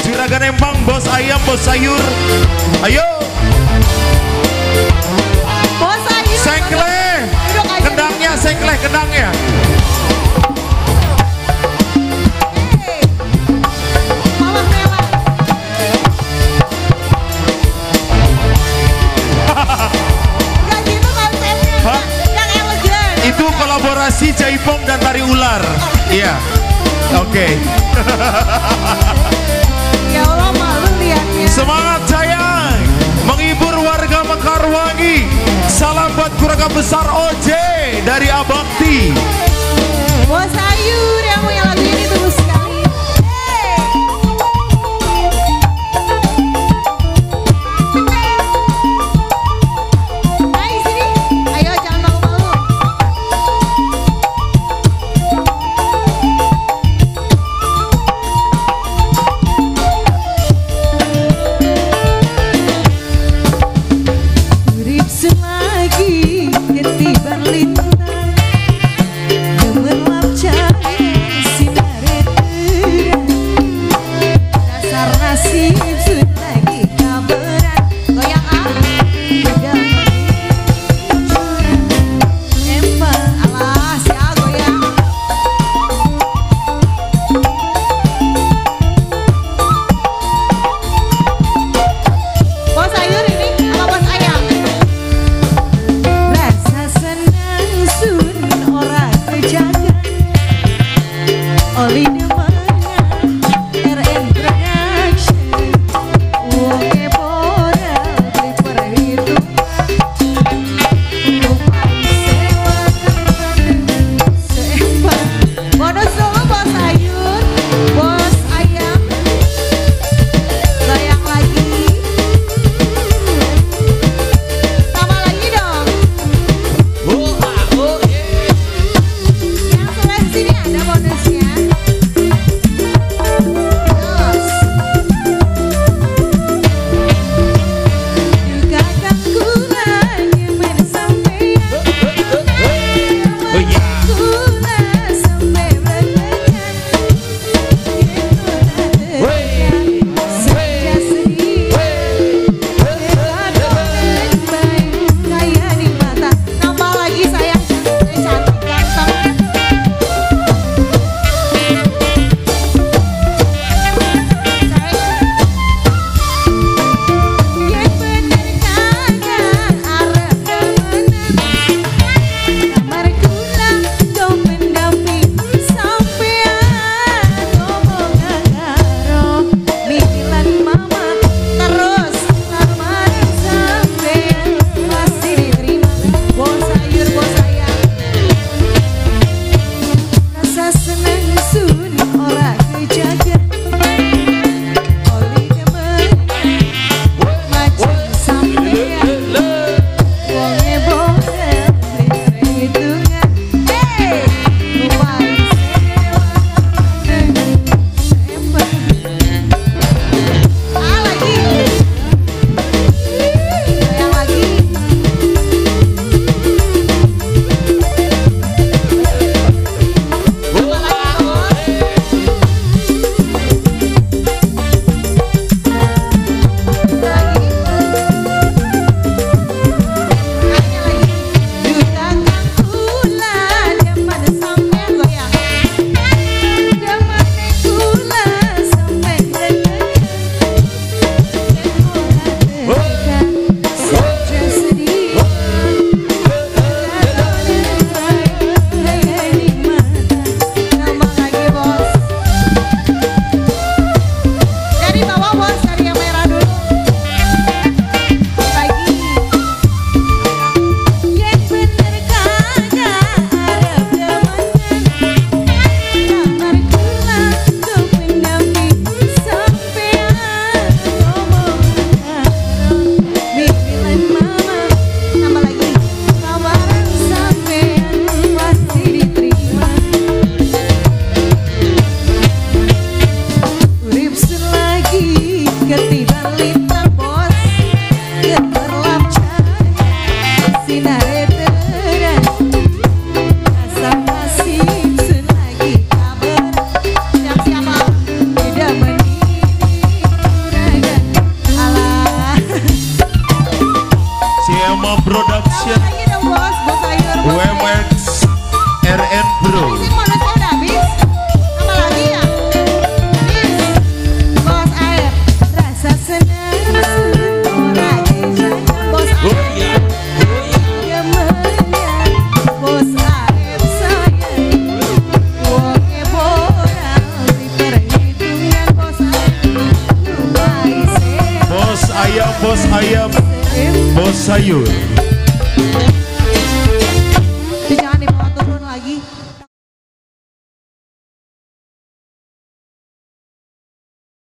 Juragan Empang, bos ayam, bos sayur. Ayo. Bos sayur. Sengkleh. Kendangnya, sengkleh kendangnya. Mawar mewah. Gak gitu konsepnya. Hah? Yang elegan. Itu kolaborasi Jaipong dan tari ular. Iya. Oke. Ya Allah malu liatnya. Semangat sayang, menghibur warga Mekarwangi. Salam buat keluarga besar OJ dari Abakti. Bos sayur yang punya lagu ini tunggu sekali. Hai sini, ayo jangan malu-malu. Urip selagi ketiban lintang ayam Bos Sayur.